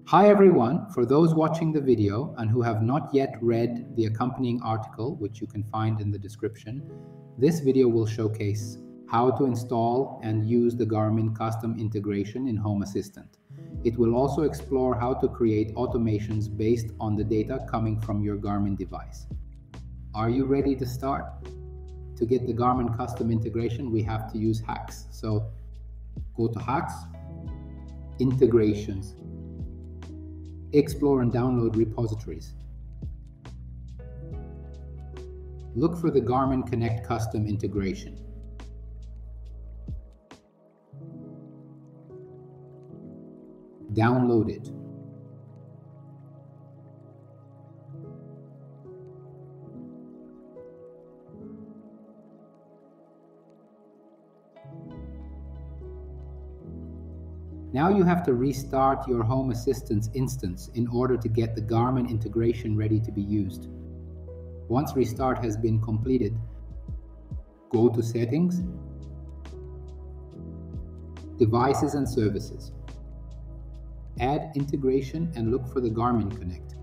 Hi everyone, for those watching the video and who have not yet read the accompanying article, which you can find in the description, this video will showcase how to install and use the Garmin custom integration in Home Assistant. It will also explore how to create automations based on the data coming from your Garmin device. Are you ready to start? To get the Garmin custom integration, we have to use HACS. So go to HACS, Integrations, explore and download repositories. Look for the Garmin Connect custom integration. Download it. Now you have to restart your Home Assistant instance in order to get the Garmin integration ready to be used. Once restart has been completed, go to Settings, Devices and Services. Add integration and look for the Garmin Connect.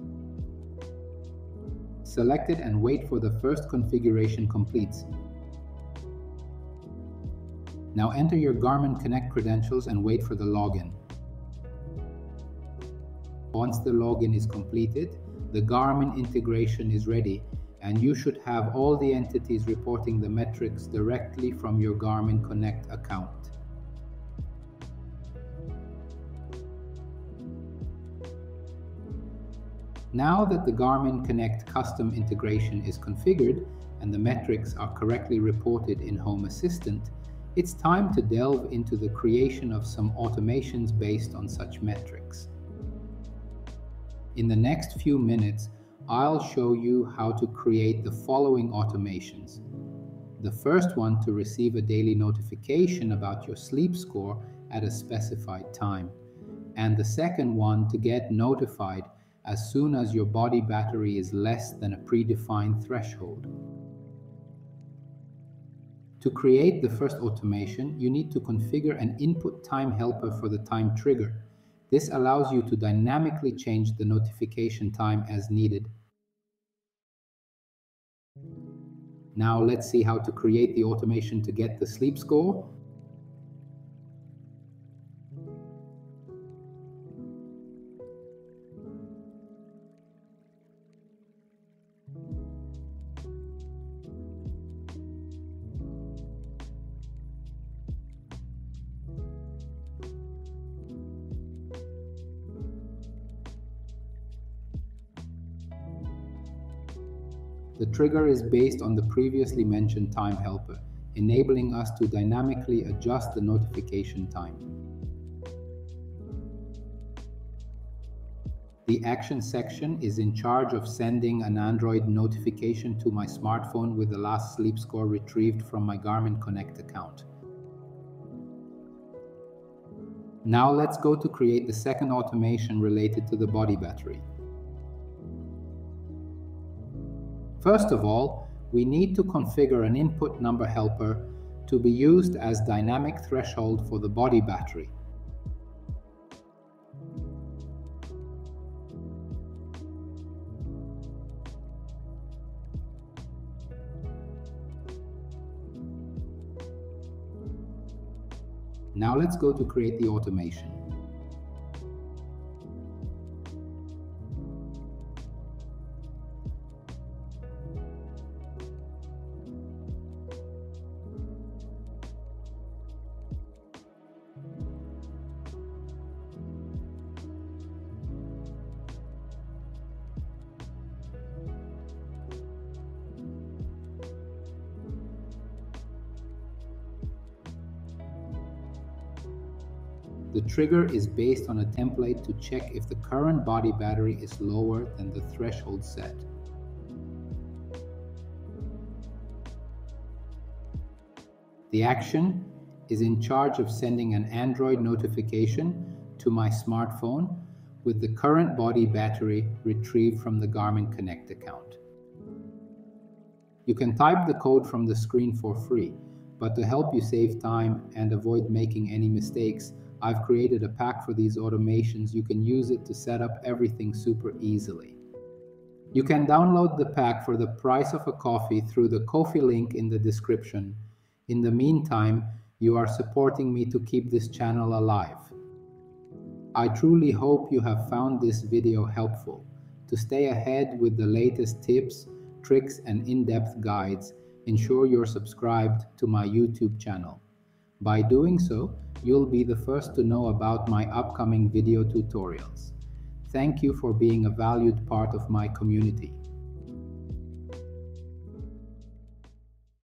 Select it and wait for the first configuration completes. Now enter your Garmin Connect credentials and wait for the login. Once the login is completed, the Garmin integration is ready and you should have all the entities reporting the metrics directly from your Garmin Connect account. Now that the Garmin Connect custom integration is configured and the metrics are correctly reported in Home Assistant, it's time to delve into the creation of some automations based on such metrics. In the next few minutes, I'll show you how to create the following automations. The first one to receive a daily notification about your sleep score at a specified time, and the second one to get notified as soon as your body battery is less than a predefined threshold. To create the first automation, you need to configure an input time helper for the time trigger. This allows you to dynamically change the notification time as needed. Now let's see how to create the automation to get the sleep score. The trigger is based on the previously mentioned time helper, enabling us to dynamically adjust the notification time. The action section is in charge of sending an Android notification to my smartphone with the last sleep score retrieved from my Garmin Connect account. Now let's go to create the second automation related to the body battery. First of all, we need to configure an input number helper to be used as dynamic threshold for the body battery. Now let's go to create the automation. The trigger is based on a template to check if the current body battery is lower than the threshold set. The action is in charge of sending an Android notification to my smartphone with the current body battery retrieved from the Garmin Connect account. You can type the code from the screen for free, but to help you save time and avoid making any mistakes, I've created a pack for these automations. You can use it to set up everything super easily. You can download the pack for the price of a coffee through the Ko-fi link in the description. In the meantime, you are supporting me to keep this channel alive. I truly hope you have found this video helpful. To stay ahead with the latest tips, tricks, and in-depth guides, ensure you're subscribed to my YouTube channel. By doing so, you'll be the first to know about my upcoming video tutorials. Thank you for being a valued part of my community.